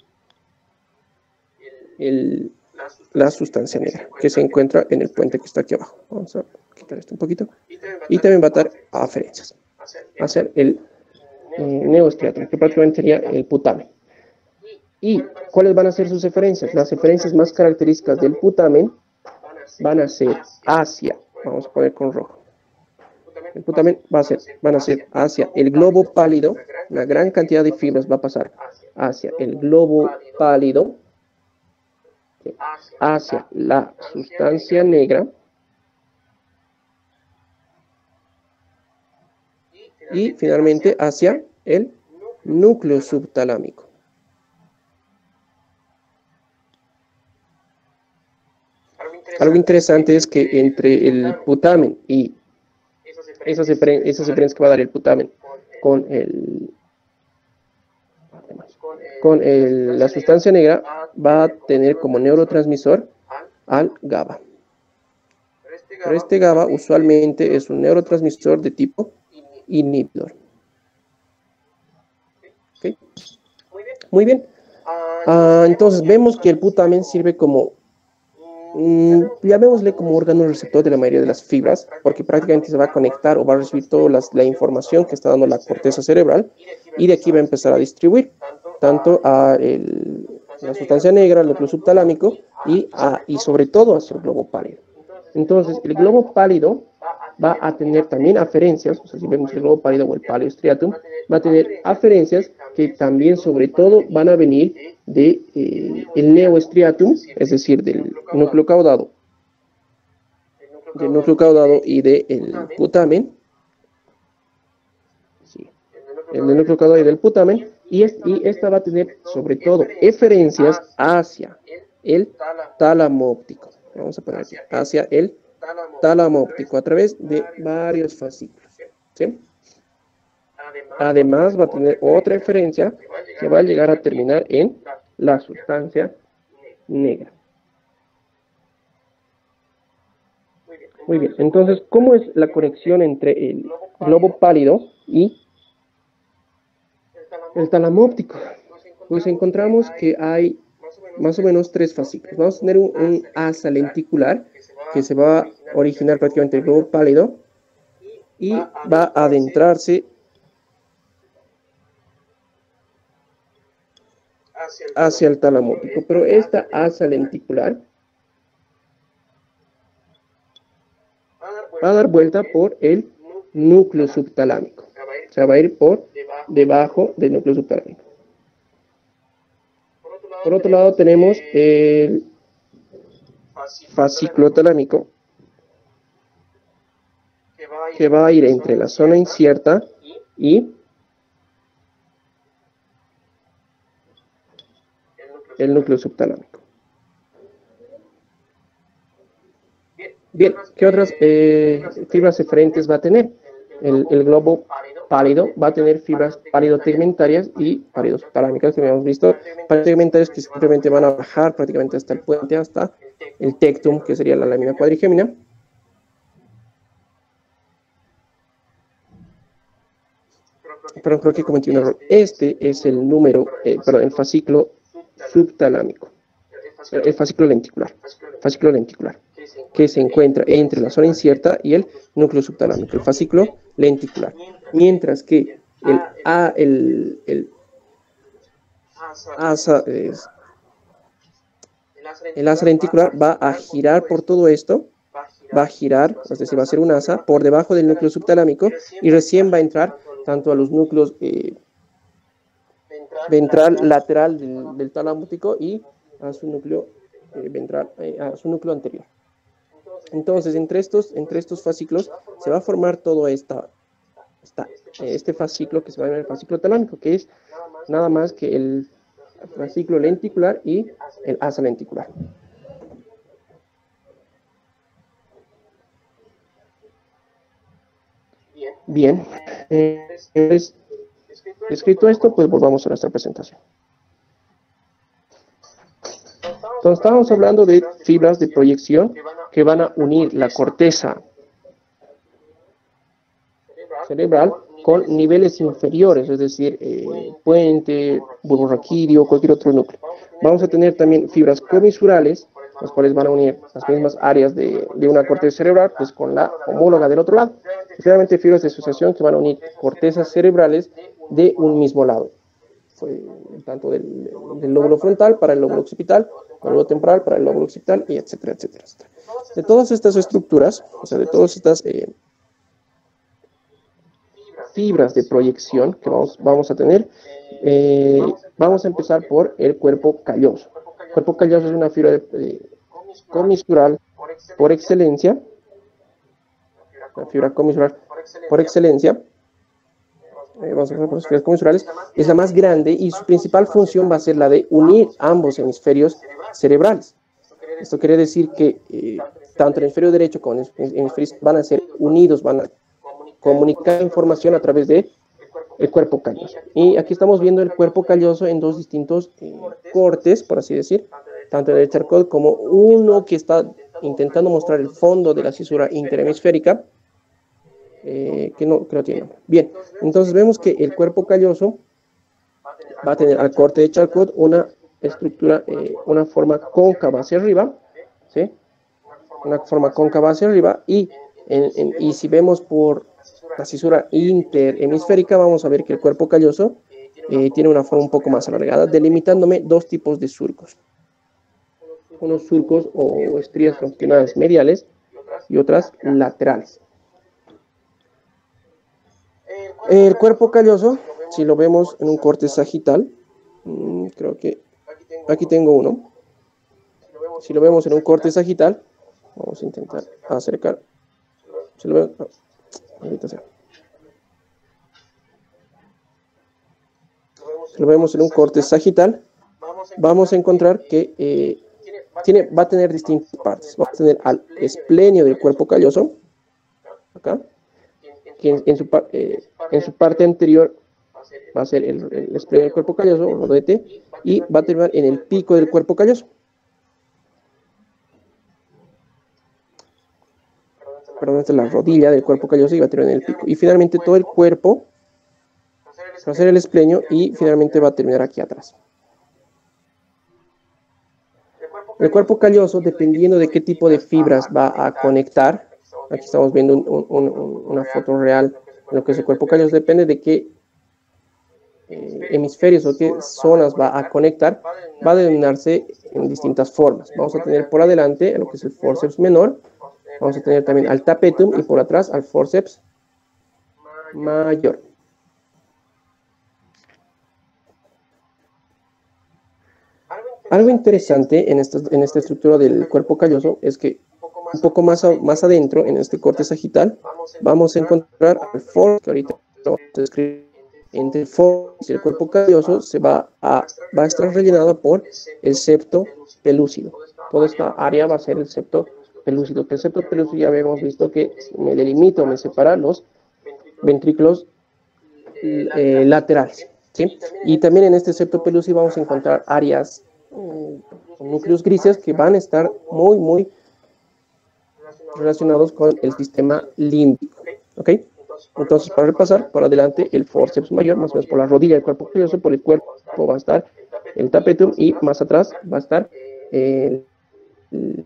el, la sustancia negra que se encuentra en el puente que está aquí abajo. Vamos a quitar esto un poquito. Y también va a dar aferencias. Va a ser el eh, neostriatum, que prácticamente sería el putamen. ¿Y cuáles van a ser sus eferencias? Las eferencias más características del putamen van a ser hacia, vamos a poner con rojo. El putamen va a ser, van a ser hacia el globo pálido, una gran cantidad de fibras va a pasar hacia el globo pálido, hacia la sustancia negra y finalmente hacia el núcleo subtalámico. Algo interesante es que entre el putamen y esas, eferen esas eferencias que va a dar el putamen con el con el, la sustancia negra va a tener como neurotransmisor al GABA. Pero este GABA usualmente es un neurotransmisor de tipo inhibidor. ¿Okay? Muy bien. Ah, entonces vemos que el putamen sirve como, mmm, llamémosle como órgano receptor de la mayoría de las fibras, porque prácticamente se va a conectar o va a recibir toda las, la información que está dando la corteza cerebral y de aquí va a empezar a distribuir. tanto a el, la sustancia negra, el núcleo subtalámico, y, a, y sobre todo hacia el globo pálido. Entonces, el globo pálido va a tener también aferencias, o sea, si vemos el globo pálido o el paleo striatum, va a tener aferencias que también, sobre todo, van a venir del de, eh, neostriatum, es decir, del núcleo caudado, del núcleo caudado y del putamen, sí, el del núcleo caudado y del putamen, y, es, y esta va a tener, sobre todo, eferencias hacia el tálamo óptico. Vamos a poner aquí, hacia el tálamo óptico a través de varios fascículos, ¿sí? Además va a tener otra eferencia que va a llegar a terminar en la sustancia negra. Muy bien, entonces, ¿cómo es la conexión entre el globo pálido y el tálamo óptico? Pues encontramos que hay más o menos tres fascículos. Vamos a tener un, un asa lenticular que se va a originar prácticamente el globo pálido y va a adentrarse hacia el tálamo óptico. Pero esta asa lenticular va a dar vuelta por el núcleo subtalámico. O sea, va a ir por debajo del núcleo subtalámico. Por otro lado tenemos el fascículo talámico, que va a ir entre la zona incierta y el núcleo subtalámico. Bien, ¿qué otras eh, fibras eferentes va a tener? El, el globo pálido va a tener fibras pálido-tegmentarias y pálido-subtalámicas, que habíamos visto. Pálido-tegmentarias que simplemente van a bajar prácticamente hasta el puente, hasta el tectum, que sería la lámina cuadrigémina. Pero creo que cometí un error. Este es el número, eh, perdón, el fascículo subtalámico. El fascículo lenticular. Fascículo lenticular. Que se encuentra entre la zona incierta y el núcleo subtalámico, el fascículo lenticular. Mientras que el, a, el, el asa, es, el asa lenticular va a girar por todo esto, va a girar, es decir, va a ser un asa por debajo del núcleo subtalámico y recién va a entrar tanto a los núcleos eh, ventral, lateral del, del tálamo óptico y a su núcleo eh, ventral, eh, a su núcleo anterior. Entonces, entre estos, entre estos fascículos se va a formar todo esta, esta, este fascículo que se va a llamar el fascículo talámico, que es nada más que el fascículo lenticular y el asa lenticular. Bien, eh, es, escrito esto, pues volvamos a nuestra presentación. Entonces, estábamos hablando de fibras de proyección que van a unir la corteza cerebral con niveles inferiores, es decir, eh, puente, bulbo raquídeo, cualquier otro núcleo. Vamos a tener también fibras comisurales, las cuales van a unir las mismas áreas de, de una corteza cerebral, pues con la homóloga del otro lado. Y finalmente, fibras de asociación que van a unir cortezas cerebrales de un mismo lado. Fue tanto del, del lóbulo frontal para el lóbulo occipital, el lóbulo temporal para el lóbulo occipital, y etcétera, etcétera, etcétera. De todas estas estructuras, o sea, de todas estas eh, fibras de proyección que vamos, vamos a tener, eh, vamos a empezar por el cuerpo calloso. El cuerpo calloso es una fibra de, eh, comisural por excelencia, la fibra comisural por excelencia, eh, vamos a ver por las fibras comisurales, es la más grande y su principal función va a ser la de unir ambos hemisferios cerebrales. Esto quiere decir que eh, tanto el hemisferio derecho como el hemisferio van a ser unidos, van a comunicar información a través de el cuerpo calloso. Y aquí estamos viendo el cuerpo calloso en dos distintos eh, cortes, por así decir, tanto en el Charcot como uno que está intentando mostrar el fondo de la cisura interhemisférica, eh, que no, que no tiene nombre. Bien, entonces vemos que el cuerpo calloso va a tener al corte de Charcot una estructura, eh, una forma cóncava hacia arriba, ¿sí? Una forma cóncava hacia arriba, y, en, en, y si vemos por la cisura interhemisférica, vamos a ver que el cuerpo calloso eh, tiene una forma un poco más alargada, delimitándome dos tipos de surcos. Unos surcos o estrías longitudinales mediales y otras laterales. El cuerpo calloso, si lo vemos en un corte sagital, mmm, creo que aquí tengo uno. Si lo vemos en un corte sagital, vamos a intentar acercar. Si lo vemos, ahorita sea. Si lo vemos en un corte sagital, vamos a encontrar que eh, tiene, va a tener distintas partes. Vamos a tener al esplenio del cuerpo calloso, acá, que en, en, su, eh, en su parte anterior va a ser el, el esplenio del cuerpo calloso, o rodete, y va a terminar en el pico del cuerpo calloso. Perdón, esta es la rodilla del cuerpo calloso y va a terminar en el pico. Y finalmente todo el cuerpo va a ser el esplenio y finalmente va a terminar aquí atrás. El cuerpo calloso, dependiendo de qué tipo de fibras va a conectar, aquí estamos viendo un, un, un, una foto real de lo que es el cuerpo calloso, depende de qué eh, hemisferios o qué zonas va a conectar, va a denominarse en distintas formas. Vamos a tener por adelante lo que es el forceps menor, vamos a tener también al tapetum y por atrás al forceps mayor. Algo interesante en esta, en esta estructura del cuerpo calloso es que un poco más, a, más adentro, en este corte sagital, vamos a encontrar al forceps, que ahorita vamos a escribir. Entre el forceps y el cuerpo calloso se va a, va a estar rellenado por el septo pelúcido. Toda esta área va a ser el septo pelúcido. Que el septo pelúcido ya habíamos visto que me delimita o me separa los ventrículos eh, laterales, ¿sí? Y también en este septo pelúcido vamos a encontrar áreas con núcleos grises que van a estar muy, muy relacionados con el sistema límbico, ¿ok? Entonces, para repasar, por adelante el forceps mayor, más o menos por la rodilla del cuerpo calloso, por el cuerpo va a estar el tapetum y más atrás va a estar el, el,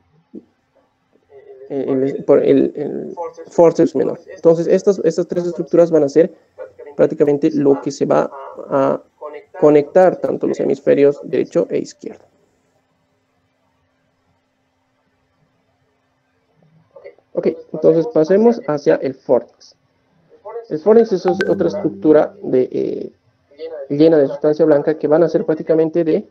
el, por el, el forceps menor. Entonces, estas, estas tres estructuras van a ser prácticamente lo que se va a conectar tanto los hemisferios derecho e izquierdo. Ok, entonces pasemos hacia el fornix. El fornix es otra estructura de, eh, llena de sustancia blanca que van a ser prácticamente de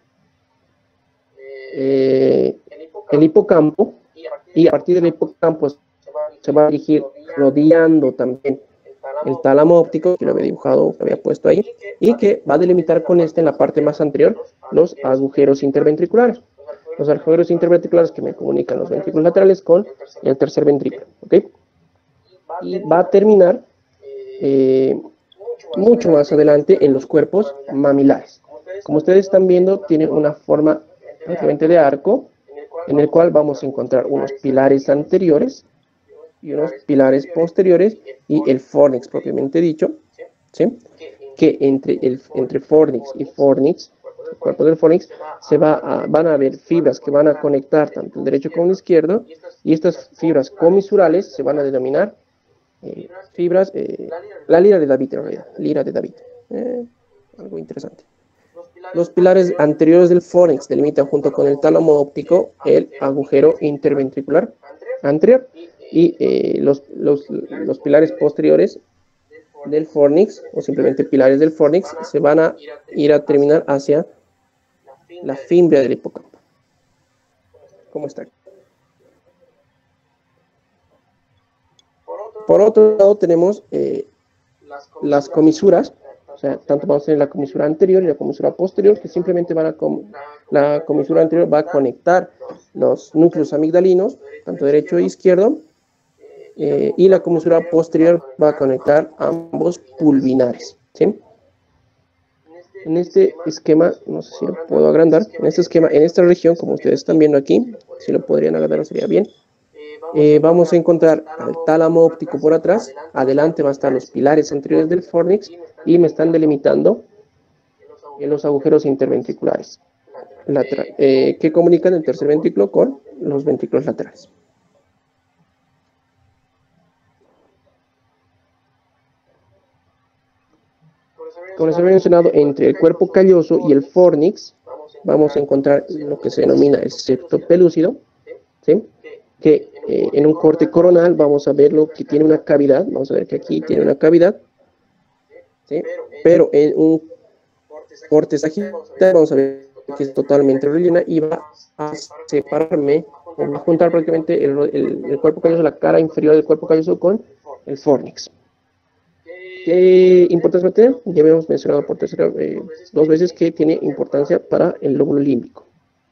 eh, el hipocampo, y a partir del hipocampo se va a dirigir rodeando también el tálamo óptico, que lo había dibujado, que había puesto ahí, y que va a delimitar con este en la parte más anterior los agujeros interventriculares. Los agujeros interventriculares que me comunican los ventrículos laterales con el tercer ventrículo, ¿ok? Y va a terminar eh, mucho más adelante en los cuerpos mamilares. Como ustedes están viendo, tiene una forma prácticamente de arco, en el cual vamos a encontrar unos pilares anteriores y unos pilares posteriores y el fornix propiamente dicho, ¿sí? Que entre, el, entre fornix y fornix, el cuerpo del fornix, se va a, van a haber fibras que van a conectar tanto el derecho como el izquierdo, y estas fibras comisurales se van a denominar eh, fibras, eh, la lira de David en realidad, lira de David, eh, algo interesante. Los pilares anteriores del fornix delimitan junto con el tálamo óptico el agujero interventricular anterior, y eh, los, los, los pilares posteriores del fornix, o simplemente pilares del fornix, se van a ir a terminar hacia la fimbria del hipocampo. ¿Cómo está? Por otro lado tenemos eh, las comisuras, o sea, tanto vamos a tener la comisura anterior y la comisura posterior, que simplemente van a, com la comisura anterior va a conectar los núcleos amigdalinos, tanto derecho e izquierdo, eh, y la comisura posterior va a conectar ambos pulvinares, ¿sí? En este esquema, no sé si lo puedo agrandar, en este esquema, en esta región, como ustedes están viendo aquí, si lo podrían agrandar sería bien, eh, vamos a encontrar al tálamo óptico por atrás, adelante va a estar los pilares anteriores del fornix, y me están delimitando en los agujeros interventriculares, lateral, eh, que comunican el tercer ventrículo con los ventrículos laterales. Como les había mencionado, entre el cuerpo calloso y el fornix vamos a encontrar lo que se denomina el septo pelúcido, ¿sí? Que eh, en un corte coronal vamos a ver lo que tiene una cavidad, vamos a ver que aquí tiene una cavidad, ¿sí? Pero en un corte sagital vamos a ver que es totalmente rellena y va a separarme, o va a juntar prácticamente el, el, el cuerpo calloso, la cara inferior del cuerpo calloso con el fornix. ¿Qué importancia va a tener? Ya habíamos mencionado por tercera, eh, dos veces que tiene importancia para el lóbulo límbico.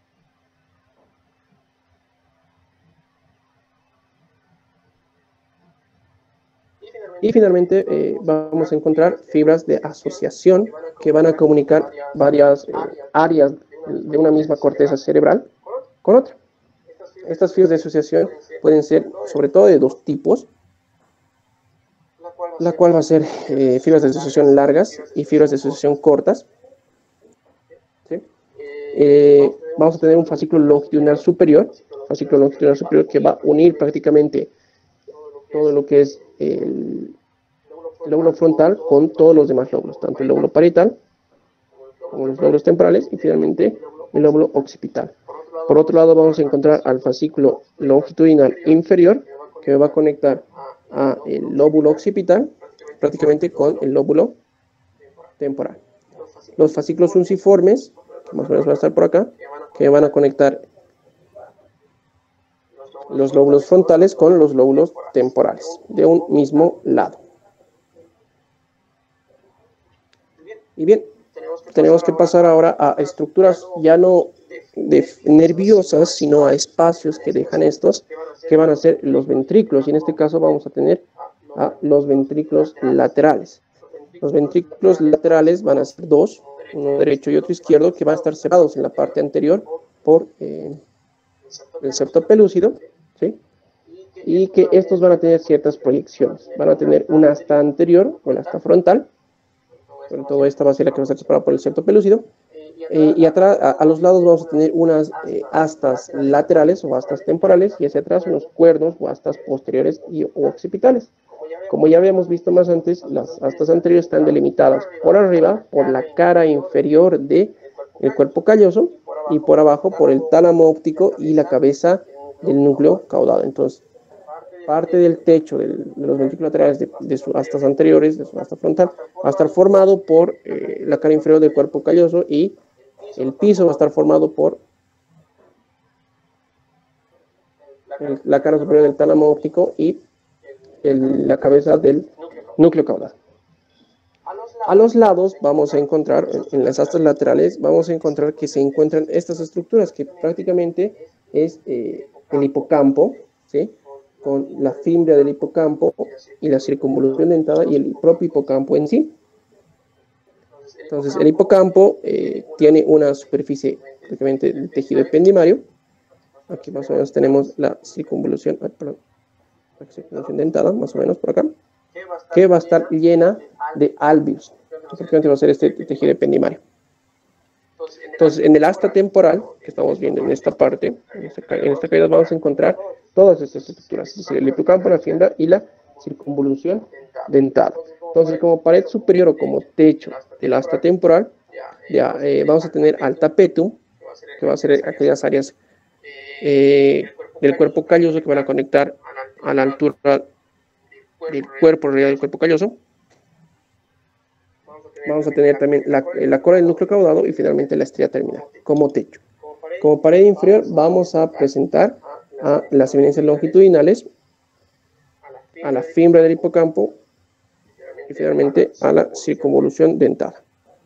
Y finalmente eh, vamos a encontrar fibras de asociación que van a comunicar varias eh, áreas de una misma corteza cerebral con otra. Estas fibras de asociación pueden ser sobre todo de dos tipos, la cual va a ser eh, fibras de asociación largas y fibras de asociación cortas. ¿Sí? Eh, vamos a tener un fascículo longitudinal superior, fascículo longitudinal superior que va a unir prácticamente todo lo que es el lóbulo frontal con todos los demás lóbulos, tanto el lóbulo parietal como los lóbulos temporales y finalmente el lóbulo occipital. Por otro lado vamos a encontrar al fascículo longitudinal inferior que va a conectar a el lóbulo occipital prácticamente con el lóbulo temporal. Los fascículos unciformes, que más o menos van a estar por acá, que van a conectar los lóbulos frontales con los lóbulos temporales de un mismo lado. Y bien, tenemos que pasar ahora a estructuras ya no de nerviosas, sino a espacios que dejan estos, que van a ser los ventrículos. Y en este caso vamos a tener a los ventrículos laterales. Los ventrículos laterales van a ser dos, uno derecho y otro izquierdo, que van a estar separados en la parte anterior por eh, el septo pelúcido, ¿sí? Y que estos van a tener ciertas proyecciones. Van a tener una asta anterior o el asta frontal, sobre todo esta va a ser la que va a estar separada por el septo pelúcido, eh, y atrás, a, a los lados vamos a tener unas eh, astas laterales o astas temporales, y hacia atrás unos cuernos o astas posteriores y, o occipitales. Como ya habíamos visto más antes, las astas anteriores están delimitadas por arriba por la cara inferior del cuerpo calloso y por abajo por el tálamo óptico y la cabeza del núcleo caudado. Entonces, parte del techo del, de los ventrículos laterales de, de sus astas anteriores, de su asta frontal, va a estar formado por eh, la cara inferior del cuerpo calloso y el piso va a estar formado por el, la cara superior del tálamo óptico y el, la cabeza del núcleo caudal. A los lados vamos a encontrar, en, en las astas laterales, vamos a encontrar que se encuentran estas estructuras que prácticamente es eh, el hipocampo, ¿sí? Con la fimbria del hipocampo y la circunvolución dentada y el propio hipocampo en sí. Entonces, el hipocampo eh, tiene una superficie prácticamente del tejido ependimario. Aquí más o menos tenemos la circunvolución, ah, perdón, la circunvolución dentada, más o menos por acá, que va a estar llena de alveos. Prácticamente va a ser este tejido ependimario. Entonces, en el asta temporal, que estamos viendo en esta parte, en esta, en esta caída vamos a encontrar todas estas estructuras, es decir, el hipocampo, la fimbra y la circunvolución dentada. Entonces, como pared superior o como techo del asta temporal, ya eh, vamos a tener al tapetum, que va a ser aquellas áreas eh, del cuerpo calloso que van a conectar a la altura del cuerpo, en realidad del cuerpo calloso. Vamos a tener también la, la cola del núcleo caudado y finalmente la estría terminal como techo. Como pared inferior vamos a presentar a las eminencias longitudinales, a la fimbra del hipocampo y finalmente a la circunvolución dentada.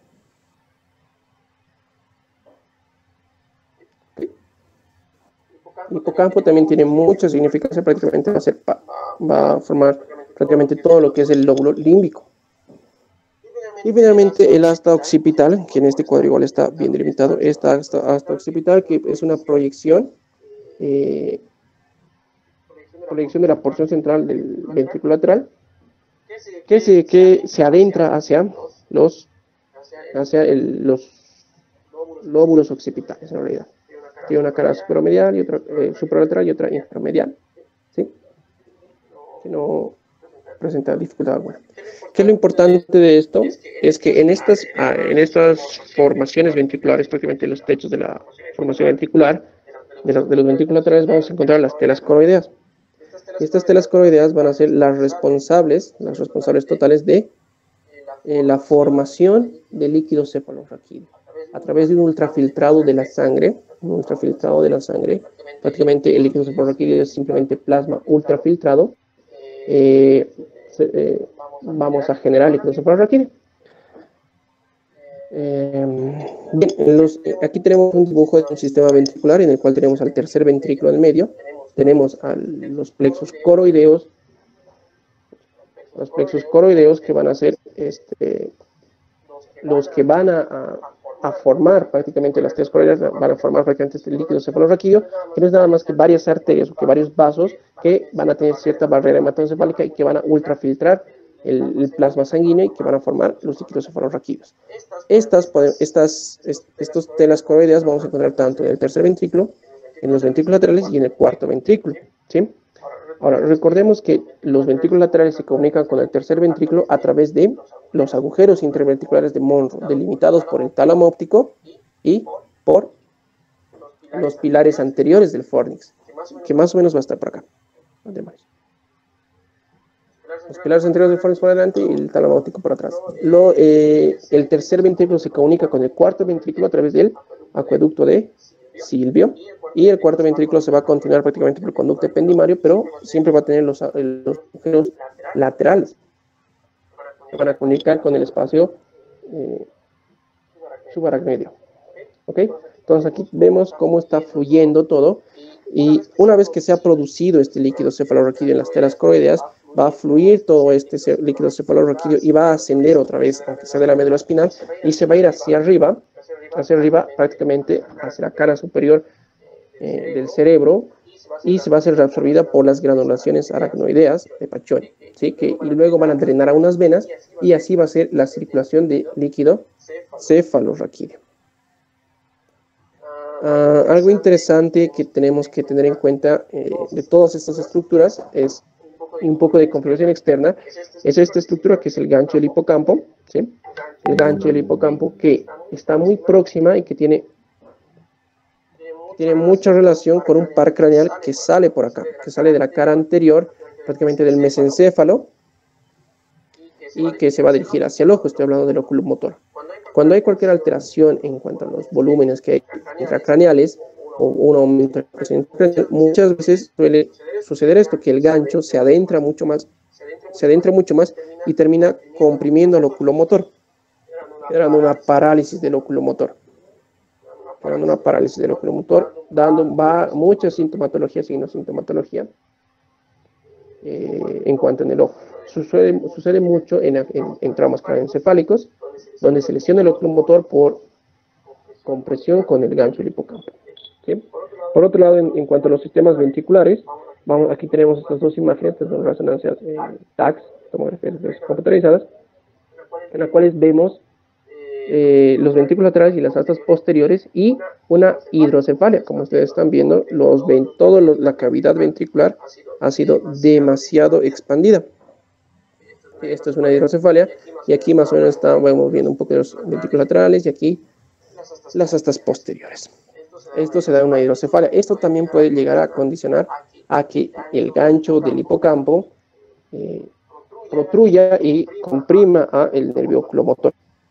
El hipocampo también tiene mucha significancia, prácticamente va a, ser, va a formar prácticamente todo lo que es el lóbulo límbico. Y finalmente el asta occipital, que en este cuadro igual está bien delimitado, esta asta, asta occipital que es una proyección, eh, proyección de la porción central del ventrículo lateral, que se, que se adentra hacia los, hacia el, los lóbulos occipitales en realidad. Tiene una cara superomedial y otra eh, supralateral y otra inframedial, ¿sí? Que no presenta dificultad alguna. ¿Qué es lo importante de esto? Es que en estas, en estas formaciones ventriculares, prácticamente los techos de la formación ventricular, de, la, de los ventrículos laterales, vamos a encontrar las telas coroideas. Y estas telas coroideas van a ser las responsables, las responsables totales de eh, la formación de líquido cefalorraquídeo. A través de un ultrafiltrado de la sangre, un ultrafiltrado de la sangre, prácticamente el líquido cefalorraquídeo es simplemente plasma ultrafiltrado, eh, se, eh, vamos a generar líquido cefalorraquídeo. Eh, bien, los, aquí tenemos un dibujo de un sistema ventricular en el cual tenemos al tercer ventrículo en medio, tenemos a los plexos coroideos, los plexos coroideos que van a ser este, los que van a, a, a formar prácticamente las telas coroideas, van a formar prácticamente este líquido cefalorraquídeo, que no es nada más que varias arterias o que varios vasos que van a tener cierta barrera hematocefálica y que van a ultrafiltrar el, el plasma sanguíneo y que van a formar los líquidos cefalorraquídeos. Estas, estas, estos telas coroideas vamos a encontrar tanto en el tercer ventrículo, en los ventrículos laterales y en el cuarto ventrículo, ¿sí? Ahora, recordemos que los ventrículos laterales se comunican con el tercer ventrículo a través de los agujeros interventriculares de Monro, delimitados por el tálamo óptico y por los pilares anteriores del fornix, que más o menos va a estar por acá. Los pilares anteriores del fornix por adelante y el tálamo óptico por atrás. Lo, eh, el tercer ventrículo se comunica con el cuarto ventrículo a través del acueducto de Silvio, y el cuarto ventrículo se va a continuar prácticamente por el conducto ependimario, pero siempre va a tener los, los agujeros laterales que van a comunicar con el espacio eh, subaracnoideo. ¿Ok? Entonces aquí vemos cómo está fluyendo todo, y una vez que se ha producido este líquido cefalorraquídeo en las telas coroideas, va a fluir todo este líquido cefalorraquídeo y va a ascender otra vez, aunque sea de la médula espinal, y se va a ir hacia arriba, hacia arriba prácticamente hacia la cara superior eh, del cerebro, y se va a ser reabsorbida por las granulaciones aracnoideas de Paccioni, ¿sí? Que y luego van a drenar a unas venas, y así va a ser la circulación de líquido cefalorraquídeo. Uh, algo interesante que tenemos que tener en cuenta eh, de todas estas estructuras es un poco de configuración externa, es esta estructura que es el gancho del hipocampo, ¿sí? El gancho del hipocampo que está muy próxima y que tiene, tiene mucha relación con un par craneal que sale por acá, que sale de la cara anterior, prácticamente del mesencéfalo, y que se va a dirigir hacia el ojo. Estoy hablando del oculomotor. Cuando hay cualquier alteración en cuanto a los volúmenes que hay intracraneales o un aumento de la presión intracraneal, muchas veces suele suceder esto, que el gancho se adentra mucho más, se adentra mucho más y termina comprimiendo el oculomotor, generando una parálisis del oculomotor, generando una parálisis del oculomotor, dando va mucha sintomatología, signo-sintomatología eh, en cuanto en el ojo. Sucede, sucede mucho en, en, en traumas craneoencefálicos, donde se lesiona el oculomotor por compresión con el gancho del hipocampo, ¿sí? Por otro lado, en, en cuanto a los sistemas ventriculares, vamos, aquí tenemos estas dos imágenes de resonancias eh, T A C S, tomografías computarizadas, en las cuales vemos eh, los ventrículos laterales y las astas posteriores y una hidrocefalia. Como ustedes están viendo, los, toda la cavidad ventricular ha sido demasiado expandida. Esto es una hidrocefalia, y aquí más o menos estamos viendo un poco de los ventrículos laterales y aquí las astas posteriores. Esto se da una hidrocefalia. Esto también puede llegar a condicionar a que el gancho del hipocampo eh, protruya y comprima a el nervio oculomotor.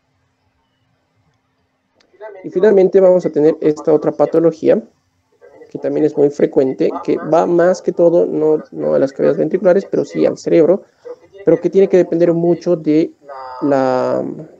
Y finalmente vamos a tener esta otra patología, que también es muy frecuente, que va más que todo, no, no a las cavidades ventriculares, pero sí al cerebro, pero que tiene que depender mucho de la,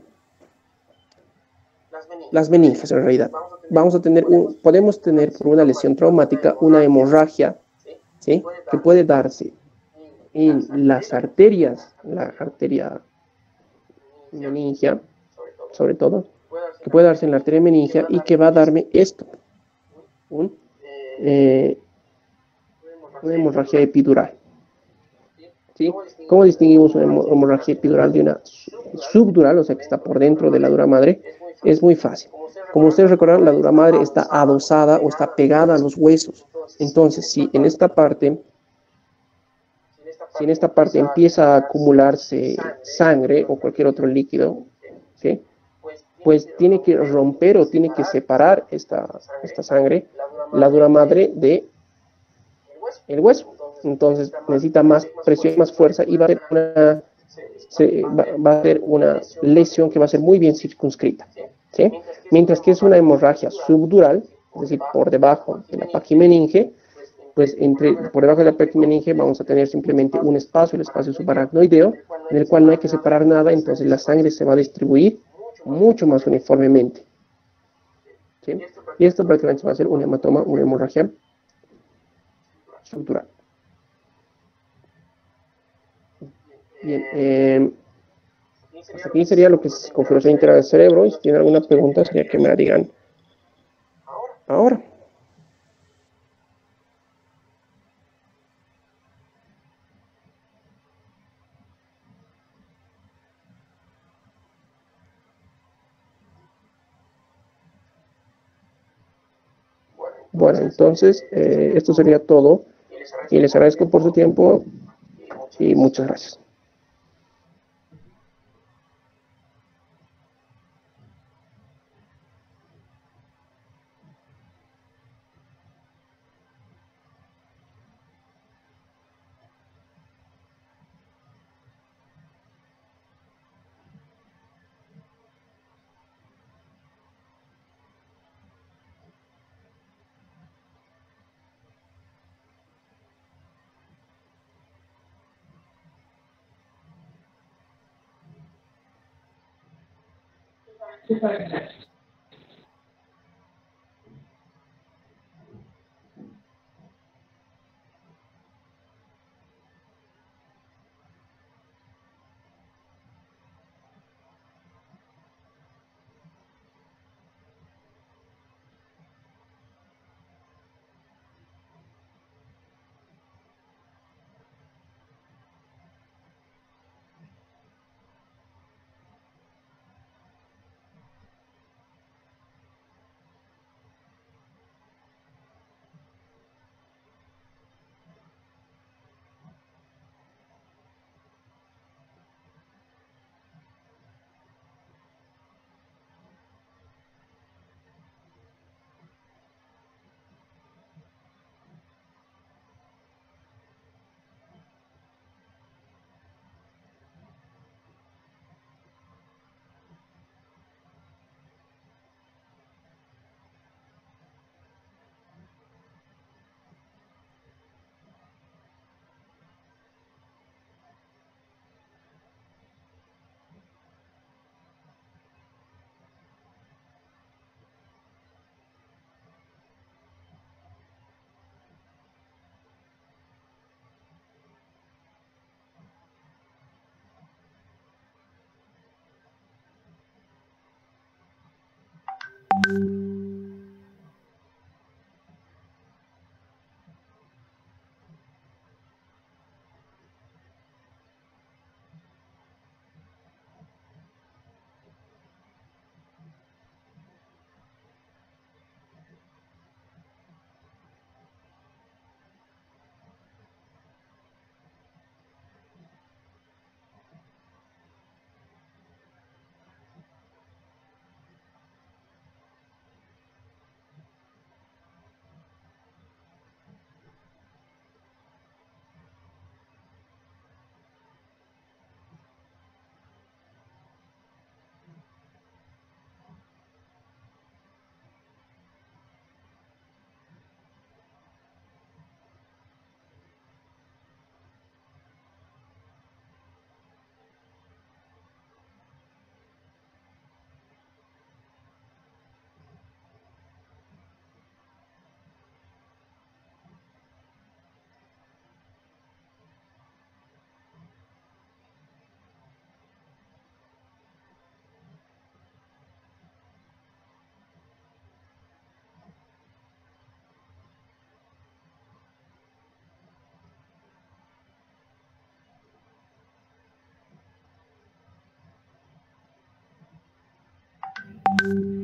las meninges en realidad. Vamos a tener un, podemos tener por una lesión traumática una hemorragia, ¿sí? Que puede darse en las arterias, la arteria meningia, sobre todo, que puede darse en la arteria meningia y que va a darme esto, un, eh, una hemorragia epidural. ¿Sí? ¿Cómo distinguimos una hemorragia epidural de una subdural, o sea que está por dentro de la dura madre? Es muy fácil. Como ustedes recordarán, la dura madre está adosada o está pegada a los huesos. Entonces, si en esta parte, si en esta parte empieza a acumularse sangre o cualquier otro líquido, ¿sí? Pues tiene que romper o tiene que separar esta, esta sangre, la dura madre de el hueso. Entonces necesita más presión, más fuerza y va a ser una, se, va, va a ser una lesión que va a ser muy bien circunscrita, ¿sí? Mientras que es una hemorragia subdural, es decir, por debajo de la paquimeninge, pues entre, por debajo de la paquimeninge vamos a tener simplemente un espacio, el espacio subaracnoideo, en el cual no hay que separar nada, entonces la sangre se va a distribuir mucho más uniformemente, ¿sí? Y esto prácticamente va a ser un hematoma, una hemorragia subdural. Bien, eh, hasta aquí sería lo que es configuración integral del cerebro, y si tienen alguna pregunta sería que me la digan ahora. Bueno, entonces, eh, esto sería todo. Y les agradezco por su tiempo y muchas gracias. Thank you.